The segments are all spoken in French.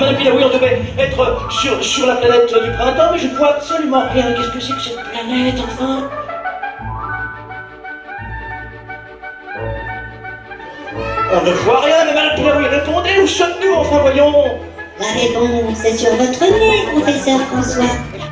Madame Pilaoui, on devait être sur la planète du printemps, mais je ne vois absolument rien. Qu'est-ce que c'est que cette planète, enfin? On ne voit rien, mais Madame Pilaoui, répondez, où sommes-nous, enfin, voyons? La réponse est sur votre nez, professeur François.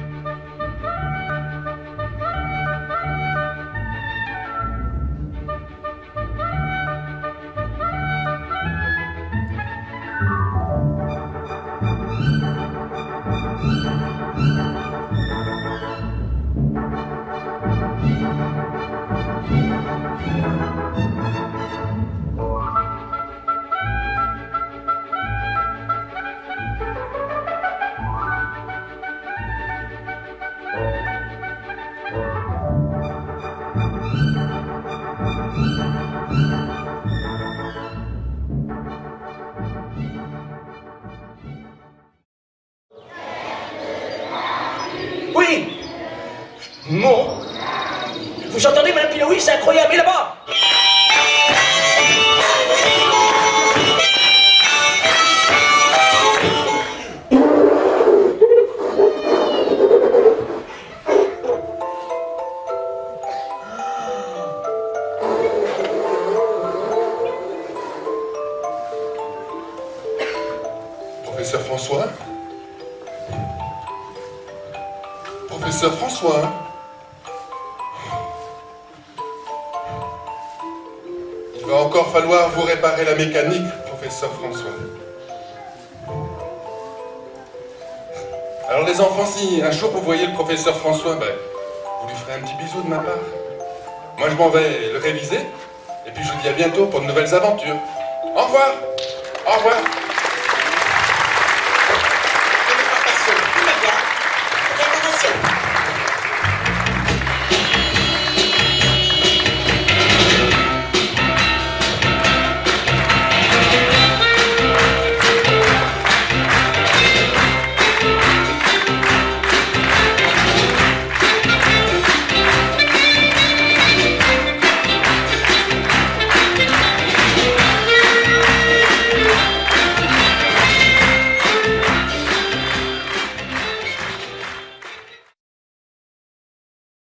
Oui. Non. Vous entendez, Madame Pilaoui, c'est incroyable, et là-bas? Professeur François? Professeur François? Il va encore falloir vous réparer la mécanique, professeur François. Alors les enfants, si un jour vous voyez le professeur François, ben, vous lui ferez un petit bisou de ma part. Moi je m'en vais le réviser, et puis je vous dis à bientôt pour de nouvelles aventures. Au revoir! Au revoir!